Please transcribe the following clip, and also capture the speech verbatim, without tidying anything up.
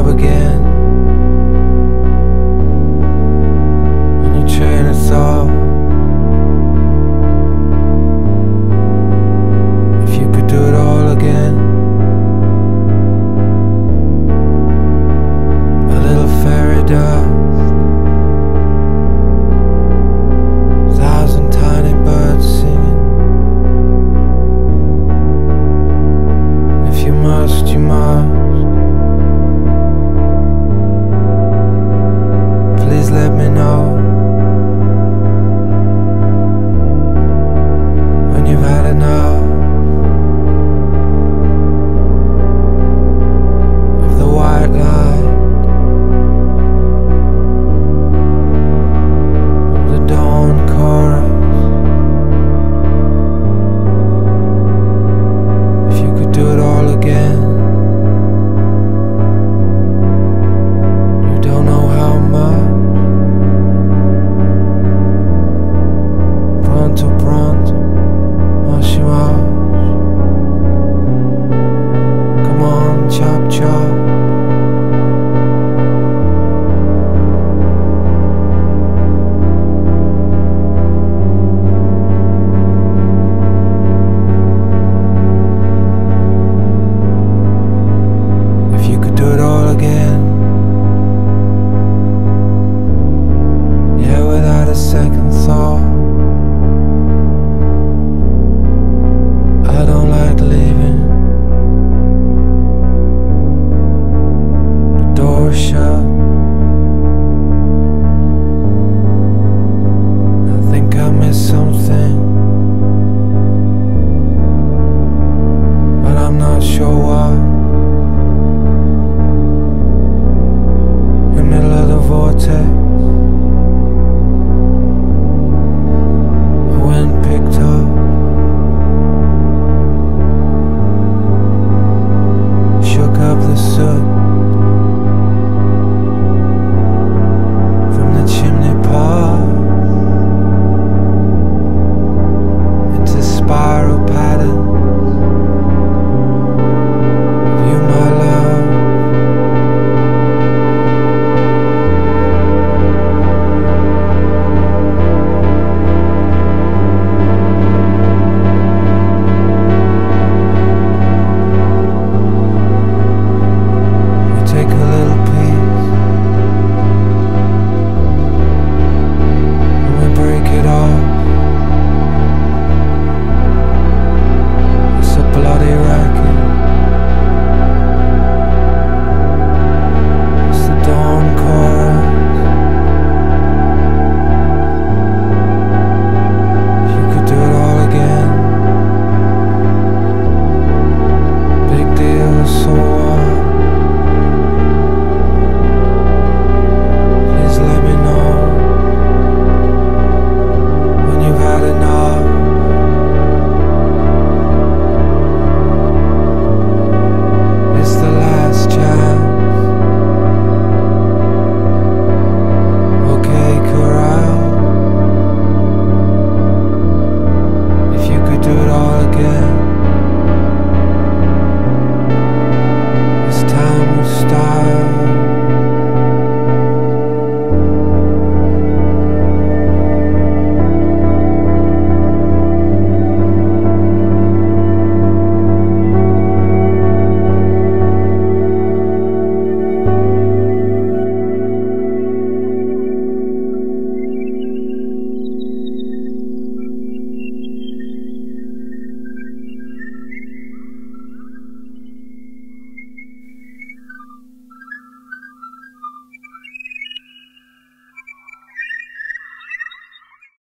job again, and your train of thought. If you could do it all again, a little fairy dust, thousand tiny birds singing. If you must, you must. Please let me know when you've had enough of the white light, of the dawn chorus. If you could do it all again, you don't know how much. Pronto, pronto, mas mais. Come on, chop, chop. If you could do it all again, yeah, without a second thought. I don't like leaving the door shut. I think I missed something, but I'm not sure what. In the middle of the vortex, the wind picked up, shook up the soot from the chimney pot into spiral patterns. You, my love, you take a little piece and we break it off. It's a bloody racket. It's the dawn chorus. If you could do it all again, big deal, so